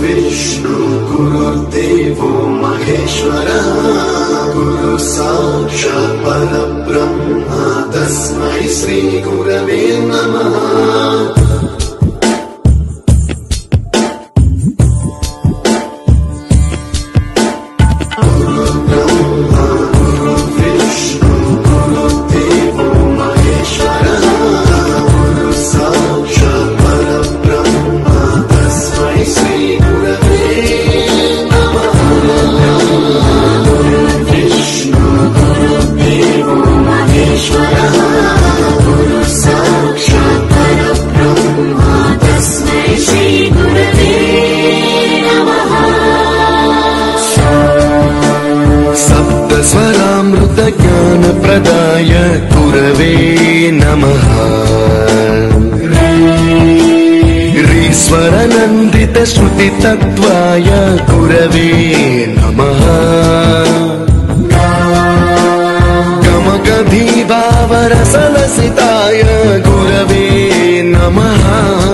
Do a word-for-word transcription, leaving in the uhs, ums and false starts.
विष्णु गुरुदेवो महेश्वरः गुरु साक्षात् परब्रह्म तस्मै श्री गुरवे नमः। ज्ञान प्रदाय गुरवे नमः। ईश्वरनन्दित श्रुति तत्त्वाय गुरवे नमः। गमगभीभावरसलसिताय गुरवे नमः।